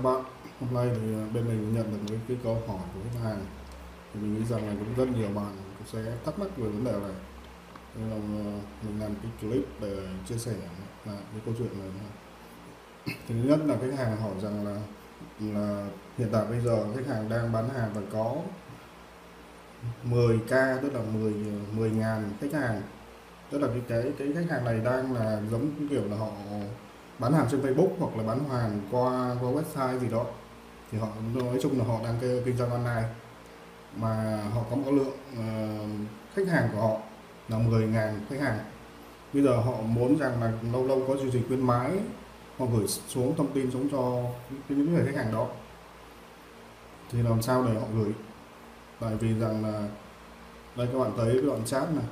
các bạn. Hôm nay thì bên mình nhận được cái câu hỏi của khách hàng, thì mình nghĩ rằng là cũng rất nhiều bạn sẽ thắc mắc về vấn đề này, nên là mình làm cái clip để chia sẻ cái câu chuyện này. Thì thứ nhất là khách hàng hỏi rằng là hiện tại bây giờ khách hàng đang bán hàng và có 10k, tức là 10.000 khách hàng, tức là cái khách hàng này đang là giống kiểu là họ bán hàng trên Facebook hoặc là bán hàng qua website gì đó, thì họ nói chung là họ đang kinh doanh online, mà họ có một lượng khách hàng của họ là 10.000 khách hàng. Bây giờ họ muốn rằng là lâu lâu có chương trình khuyến mãi, họ gửi xuống thông tin xuống cho những người khách hàng đó, thì làm sao để họ gửi? Tại vì rằng là đây, các bạn thấy cái đoạn chat này,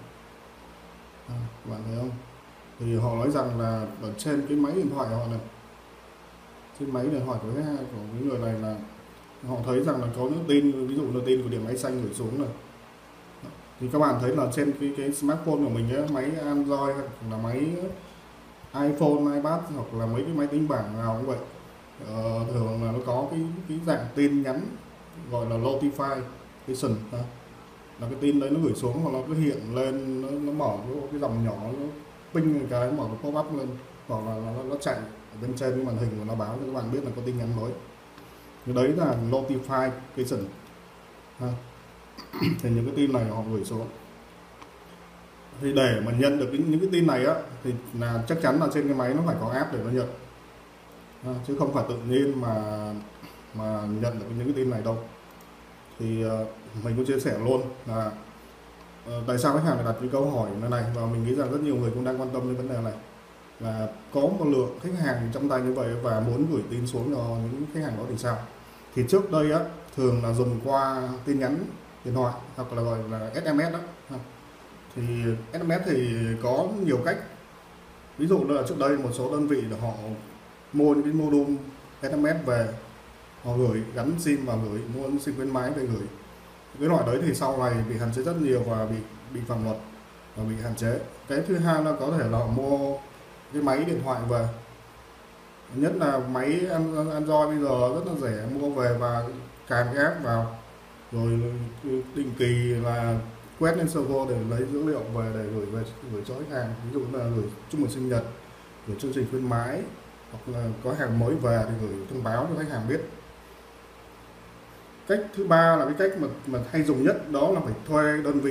các bạn thấy không? Thì họ nói rằng là ở trên cái máy điện thoại họ này, trên máy điện thoại của cái người này là họ thấy rằng là có những tin, ví dụ là tin của Điện Máy Xanh gửi xuống này. Thì các bạn thấy là trên cái smartphone của mình ấy, máy Android hoặc là máy iPhone, iPad hoặc là mấy cái máy tính bảng nào cũng vậy, thường là nó có cái dạng tin nhắn gọi là notification, là cái tin đấy nó gửi xuống hoặc nó cứ hiện lên, nó mở cái dòng nhỏ, nó ping cái mở cái pop up lên, hoặc là nó chạy ở bên trên cái màn hình và nó báo cho các bạn biết là có tin nhắn mới. Cái đấy là notification ha. Thì những cái tin này họ gửi xuống, thì để mà nhận được những cái tin này á, thì là chắc chắn là trên cái máy nó phải có app để nó nhận, chứ không phải tự nhiên mà nhận được những cái tin này đâu. Thì mình cũng chia sẻ luôn là tại sao khách hàng lại đặt cái câu hỏi này, và mình nghĩ rằng rất nhiều người cũng đang quan tâm đến vấn đề này, là có một lượng khách hàng trong tay như vậy và muốn gửi tin xuống cho những khách hàng đó thì sao. Thì trước đây á, thường là dùng qua tin nhắn điện thoại hoặc là gọi là SMS đó. Thì SMS thì có nhiều cách, ví dụ là trước đây một số đơn vị là họ mua những cái module SMS về, họ gửi gắn sim và gửi, mua sim khuyến mãi về gửi. Cái loại đấy thì sau này bị hạn chế rất nhiều và bị phạm luật và bị hạn chế. Cái thứ hai là có thể là họ mua cái máy điện thoại về, nhất là máy Android bây giờ rất là rẻ, mua về và cài cái app vào, rồi định kỳ là quét lên server để lấy dữ liệu về để gửi cho khách hàng, ví dụ là gửi chúc mừng sinh nhật, gửi chương trình khuyến mãi, hoặc là có hàng mới về thì gửi thông báo cho khách hàng biết. Cách thứ ba là cái cách mà hay dùng nhất, đó là phải thuê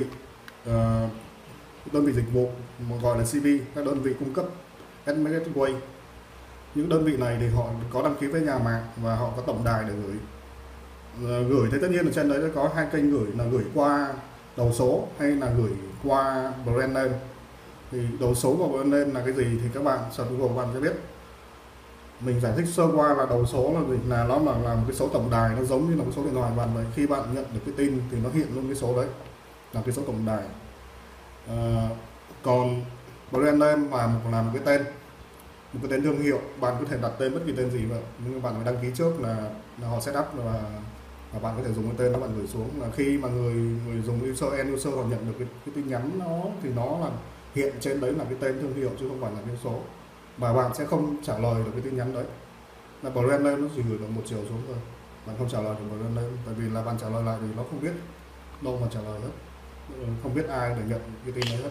đơn vị dịch vụ gọi là CB, các đơn vị cung cấp SMS Gateway. Những đơn vị này thì họ có đăng ký với nhà mạng và họ có tổng đài để gửi. Thế tất nhiên là trên đấy có hai kênh gửi, là gửi qua đầu số hay là gửi qua brand name. Thì đầu số và brand name là cái gì thì các bạn search Google các bạn sẽ biết. Mình giải thích sơ qua là đầu số là gì, là nó là một cái số tổng đài, nó giống như là một số điện thoại bạn vậy. Khi bạn nhận được cái tin thì nó hiện luôn cái số đấy là cái số tổng đài. Còn brand name là một cái tên thương hiệu, bạn có thể đặt tên bất kỳ tên gì vậy, nhưng bạn phải đăng ký trước là họ set up và bạn có thể dùng cái tên đó bạn gửi xuống, là khi mà người dùng end user họ nhận được cái tin nhắn thì nó là hiện trên đấy là cái tên thương hiệu chứ không phải là cái số, và bạn sẽ không trả lời được cái tin nhắn đấy. Là brand name nó chỉ gửi được một chiều xuống thôi, bạn không trả lời được brand name, tại vì là bạn trả lời lại thì nó không biết đâu mà trả lời hết, không biết ai để nhận cái tin đấy hết.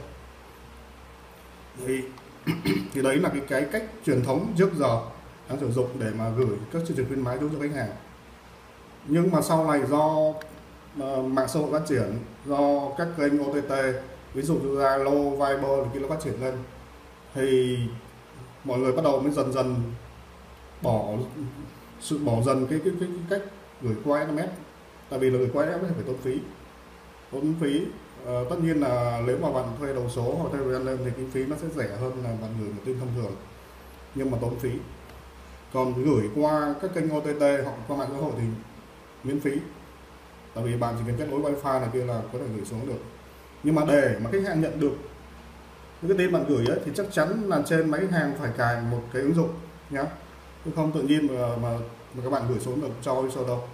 Thì đấy là cái cách truyền thống trước giờ đang sử dụng để mà gửi các chương trình khuyến mãi cho khách hàng. Nhưng mà sau này do mạng xã hội phát triển, do các kênh OTT, ví dụ như Zalo, Viber thì khi nó phát triển lên, thì mọi người bắt đầu mới dần dần bỏ dần cái cách gửi qua SMS. Tại vì là gửi qua SMS phải tốn phí. Tất nhiên là nếu mà bạn thuê đầu số hoặc thuê brand name thì kinh phí nó sẽ rẻ hơn là bạn gửi một tin thông thường, nhưng mà tốn phí. Còn gửi qua các kênh OTT hoặc qua mạng xã hội thì miễn phí, tại vì bạn chỉ cần kết nối wifi này kia là có thể gửi xuống được. Nhưng mà để mà khách hàng nhận được những cái tin bạn gửi ấy, thì chắc chắn là trên máy khách hàng phải cài một cái ứng dụng nhá, chứ không tự nhiên mà các bạn gửi xuống được cho user đâu.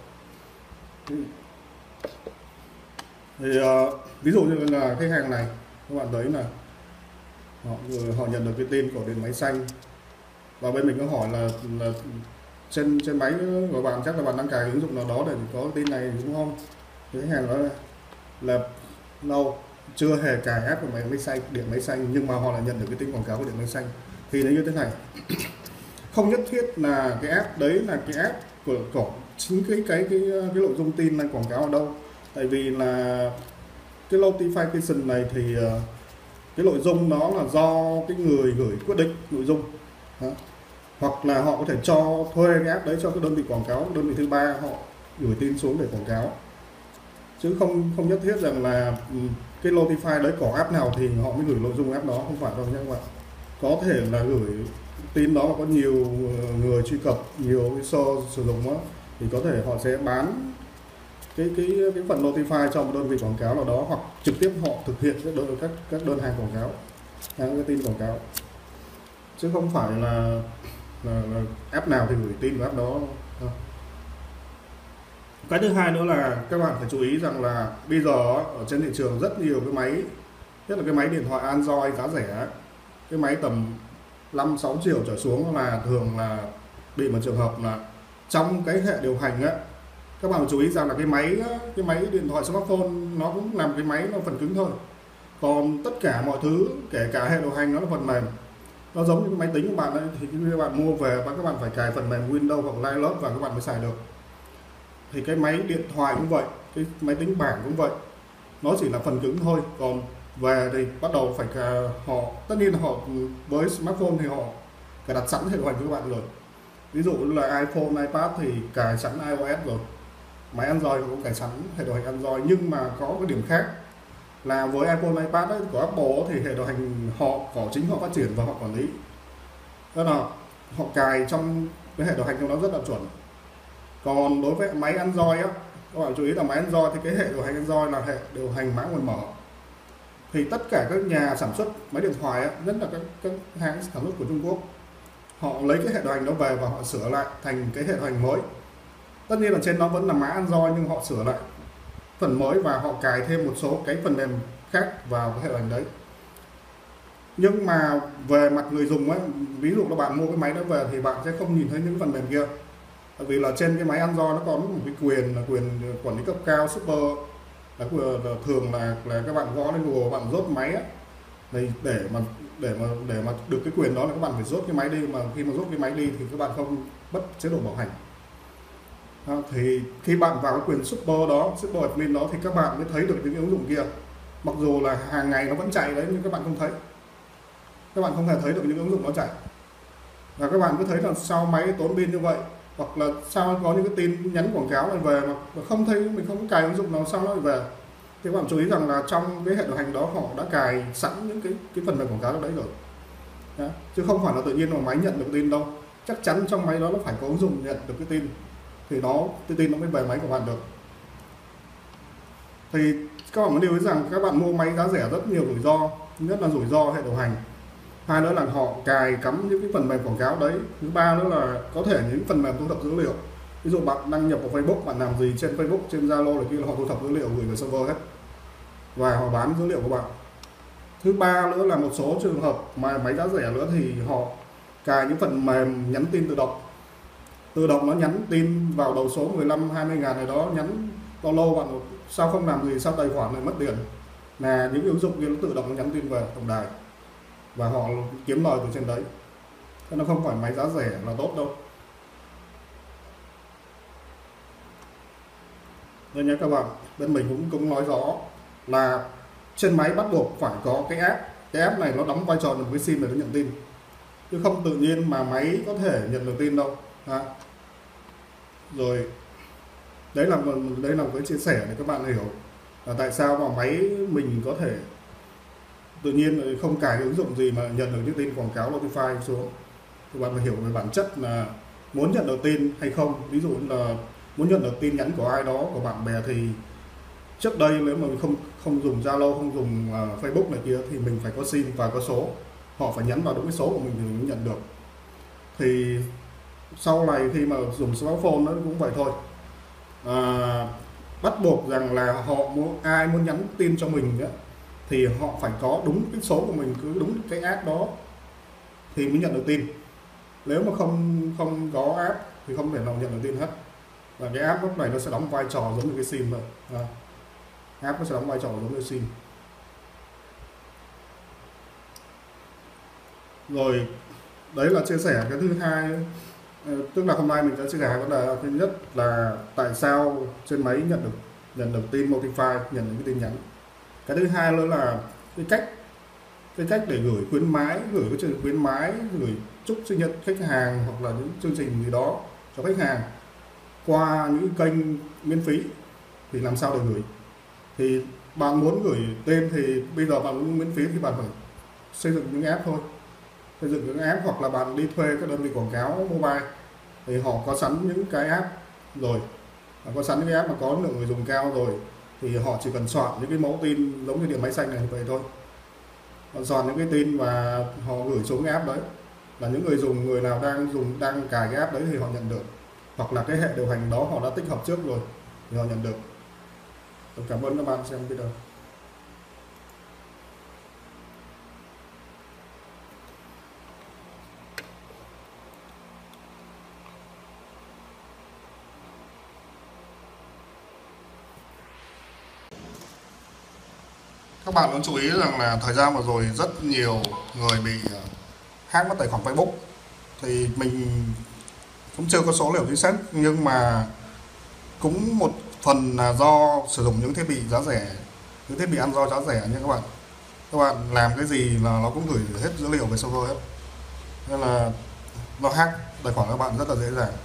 Thì ví dụ như là khách hàng này, các bạn thấy là họ nhận được cái tin của Điện Máy Xanh, và bên mình có hỏi là trên trên máy của bạn chắc là bạn đang cài ứng dụng nào đó để có tin này đúng không? Thì khách hàng nói là no, chưa hề cài app của máy xanh, điện máy xanh, nhưng mà họ lại nhận được cái tin quảng cáo của điện máy xanh. Thì nó như thế này, không nhất thiết là cái app đấy là cái app của chính cái nội dung tin đang quảng cáo ở đâu. Tại vì là cái notification này thì cái nội dung đó là do cái người gửi quyết định nội dung đó. Hoặc là họ có thể cho thuê cái app đấy cho cái đơn vị quảng cáo, đơn vị thứ ba họ gửi tin xuống để quảng cáo, chứ không không nhất thiết rằng là cái notify đấy có app nào thì họ mới gửi nội dung app đó, không phải đâu nhé các bạn. Có thể là gửi tin đó mà có nhiều người truy cập, nhiều cái sử dụng đó, thì có thể họ sẽ bán cái phần notify cho một đơn vị quảng cáo nào đó, hoặc trực tiếp họ thực hiện các đơn hàng quảng cáo, các tin quảng cáo, chứ không phải là app nào thì gửi tin vào app đó. Cái thứ hai nữa là các bạn phải chú ý rằng là bây giờ ở trên thị trường rất nhiều cái máy, nhất là cái máy điện thoại Android giá rẻ, cái máy tầm 5-6 triệu trở xuống là thường là bị một trường hợp là trong cái hệ điều hành á, các bạn chú ý rằng là cái máy điện thoại smartphone nó cũng làm cái máy nó phần cứng thôi, còn tất cả mọi thứ kể cả hệ điều hành nó là phần mềm. Nó giống như cái máy tính của bạn ấy, thì khi các bạn mua về và các bạn phải cài phần mềm Windows hoặc Linux và các bạn mới xài được. Thì cái máy điện thoại cũng vậy, cái máy tính bảng cũng vậy, nó chỉ là phần cứng thôi, còn về thì bắt đầu phải họ, tất nhiên là họ với smartphone thì họ cài đặt sẵn hệ điều hành của các bạn rồi. Ví dụ như là iPhone, iPad thì cài sẵn iOS rồi, máy Android cũng cài sẵn hệ điều hành Android, nhưng mà có cái điểm khác là với iPhone, iPad ấy, của Apple thì hệ điều hành họ có chính họ phát triển và họ quản lý, đó là họ cài trong cái hệ điều hành của nó rất là chuẩn. Còn đối với máy Android á, các bạn chú ý là máy Android thì cái hệ điều hành Android là hệ điều hành mã nguồn mở, thì tất cả các nhà sản xuất máy điện thoại á, nhất là các hãng sản xuất của Trung Quốc, họ lấy cái hệ điều hành đó về và họ sửa lại thành cái hệ điều hành mới. Tất nhiên là trên nó vẫn là mã Android nhưng họ sửa lại phần mới và họ cài thêm một số cái phần mềm khác vào cái hệ điều hành đấy. Nhưng mà về mặt người dùng ấy, ví dụ là bạn mua cái máy đó về thì bạn sẽ không nhìn thấy những phần mềm kia, tại vì là trên cái máy Android nó có một cái quyền quản lý cấp cao super, là thường là các bạn gõ lên Google, bạn rốt máy á, thì để mà được cái quyền đó là các bạn phải rốt cái máy đi, mà khi mà rốt cái máy đi thì các bạn không mất chế độ bảo hành. Thì khi bạn vào cái quyền super đó, super admin đó, thì các bạn mới thấy được những cái ứng dụng kia, mặc dù là hàng ngày nó vẫn chạy đấy nhưng các bạn không thấy, các bạn không hề thấy được những ứng dụng nó chạy, và các bạn cứ thấy là sao máy tốn pin như vậy, hoặc là sao có những cái tin nhắn quảng cáo này về mà không thấy, mình không có cài ứng dụng nào sao nó lại về. Thì các bạn chú ý rằng là trong cái hệ điều hành đó họ đã cài sẵn những cái phần mềm quảng cáo đó đấy rồi. Đó. Chứ không phải là tự nhiên mà máy nhận được tin đâu, chắc chắn trong máy đó nó phải có ứng dụng nhận được cái tin, thì cái tin nó mới về máy của bạn được. Thì các bạn muốn lưu ý rằng các bạn mua máy giá rẻ rất nhiều rủi ro, nhất là rủi ro hệ điều hành, hai nữa là họ cài cắm những cái phần mềm quảng cáo đấy, thứ ba nữa là có thể những phần mềm thu thập dữ liệu. Ví dụ bạn đăng nhập vào Facebook, bạn làm gì trên Facebook, trên Zalo này kia là họ thu thập dữ liệu gửi về server hết và họ bán dữ liệu của bạn. Thứ ba nữa là một số trường hợp mà máy giá rẻ nữa thì họ cài những phần mềm nhắn tin tự động nó nhắn tin vào đầu số 15-20 ngàn này đó, nhắn bao lâu bạn sao không làm gì, sao tài khoản này mất tiền, là những ứng dụng kia nó tự động nó nhắn tin về tổng đài và họ kiếm lời từ trên đấy. Thế nó không phải máy giá rẻ là tốt đâu. Nên nhé các bạn, bên mình cũng nói rõ là trên máy bắt buộc phải có cái app này nó đóng vai trò là một cái sim để nó nhận tin, chứ không tự nhiên mà máy có thể nhận được tin đâu. Rồi đấy là một cái chia sẻ để các bạn hiểu là tại sao mà máy mình có thể tự nhiên không cài cái ứng dụng gì mà nhận được những tin quảng cáo notify xuống. Thì bạn phải hiểu về bản chất là muốn nhận được tin hay không. Ví dụ như là muốn nhận được tin nhắn của ai đó, của bạn bè, thì trước đây nếu mà mình không dùng Zalo, không dùng Facebook này kia thì mình phải có sim và có số, họ phải nhắn vào đúng cái số của mình thì mình mới nhận được. Thì sau này khi mà dùng smartphone nó cũng vậy thôi, bắt buộc rằng là ai muốn nhắn tin cho mình ấy, thì họ phải có đúng cái số của mình, cứ đúng cái app đó thì mới nhận được tin. Nếu mà không có app thì không thể nào nhận được tin hết. Và cái app lúc này nó sẽ đóng vai trò giống như cái sim vậy. App nó sẽ đóng vai trò giống như sim. Rồi đấy là chia sẻ cái thứ hai. Tức là hôm nay mình sẽ chia sẻ hai vấn đề. Thứ nhất là tại sao trên máy nhận được tin notify, nhận được cái tin nhắn. Cái thứ hai nữa là cái cách để gửi khuyến mãi, gửi cái chương khuyến mãi, gửi chúc sinh nhật khách hàng hoặc là những chương trình gì đó cho khách hàng qua những kênh miễn phí thì làm sao để gửi. Thì bạn muốn gửi tên thì bây giờ bạn muốn miễn phí thì bạn phải xây dựng những app thôi, xây dựng những app hoặc là bạn đi thuê các đơn vị quảng cáo mobile thì họ có sẵn những cái app rồi, có sẵn những cái app mà có lượng người dùng cao rồi thì họ chỉ cần soạn những cái mẫu tin giống như điện máy xanh này vậy thôi. Họ soạn những cái tin và họ gửi xuống cái app đấy, là những người nào đang cài cái app đấy thì họ nhận được, hoặc là cái hệ điều hành đó họ đã tích hợp trước rồi thì họ nhận được. Tôi cảm ơn các bạn xem video. Các bạn cũng chú ý rằng là thời gian vừa rồi rất nhiều người bị hack mất tài khoản Facebook. Thì mình cũng chưa có số liệu chính xác, nhưng mà cũng một phần là do sử dụng những thiết bị giá rẻ, những thiết bị ăn do giá rẻ nha các bạn. Các bạn làm cái gì là nó cũng gửi hết dữ liệu về server hết, nên là nó hack tài khoản các bạn rất là dễ dàng.